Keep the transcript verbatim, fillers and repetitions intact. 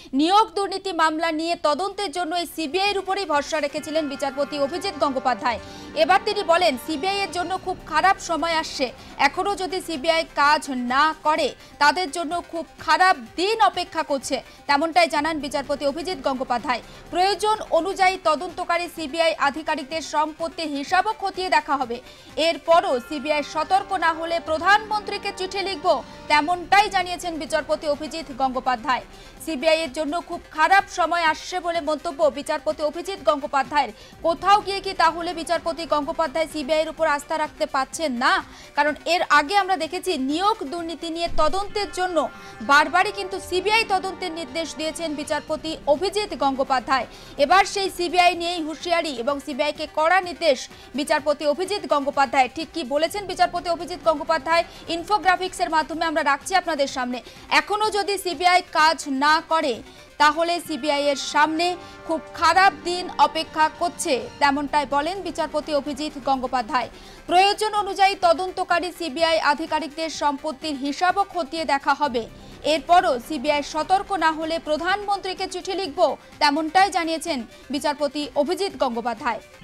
নিয়োগ দুর্নীতি মামলা নিয়ে তদন্তের জন্য এই সিবিআই এর উপরেই ভরসা রেখেছিলেন বিচারপতি অভিজিৎ গঙ্গোপাধ্যায়। এবার তিনি বলেন সিবিআই এর জন্য খুব খারাপ সময় আসছে, এখনো যদি সিবিআই কাজ না করে তাদের জন্য খুব খারাপ দিন অপেক্ষা করছে, তেমনটাই জানান বিচারপতি অভিজিৎ গঙ্গোপাধ্যায়। প্রয়োজন অনুযায়ী তদন্তকারী সিবিআই আধিকারিকদের সম্পত্তির হিসাবও খতিয়ে দেখা হবে। এরপরও সিবিআই সতর্ক না হলে প্রধানমন্ত্রীকে চিঠি লিখব, তেমনটাই জানিয়েছেন বিচারপতি অভিজিৎ গঙ্গোপাধ্যায়। সিবিআই এর জন্য খুব খারাপ সময় আসছে বলে মন্তব্য বিচারপতি অভিজিৎ গঙ্গোপাধ্যায়ের। কোথাও গিয়ে কি তাহলে বিচারপতি গঙ্গোপাধ্যায় সিবিআই এর উপর আস্থা রাখতে পারছেন না? কারণ এর আগে আমরা দেখেছি নিয়োগ দুর্নীতি নিয়ে তদন্তের জন্য বারবারই কিন্তু সিবিআই তদন্তের নির্দেশ দিয়েছেন বিচারপতি অভিজিৎ গঙ্গোপাধ্যায়। এবার সেই সিবিআই নিয়েই হুঁশিয়ারি এবং সিবিআইকে কড়া নির্দেশ বিচারপতি অভিজিৎ গঙ্গোপাধ্যায়। ঠিক কি বলেছেন বিচারপতি অভিজিৎ গঙ্গোপাধ্যায় ইনফোগ্রাফিক্স এর মাধ্যমে আমরা রাখছি আপনাদের সামনে। এখনো যদি সিবিআই কাজ না করে তাহলে সিবিআই এর সামনে খুব খারাপ দিন অপেক্ষা করছে, তেমনটাই বলেন বিচারপতি অভিজিৎ গঙ্গোপাধ্যায়। প্রয়োজন অনুযায়ী তদন্তকারী সিবিআই আধিকারিকদের সম্পত্তির হিসাবও খতিয়ে দেখা হবে। এরপরও সিবিআই সতর্ক না হলে প্রধানমন্ত্রীকে চিঠি লিখব, তেমনটাই জানিয়েছেন বিচারপতি অভিজিৎ গঙ্গোপাধ্যায়।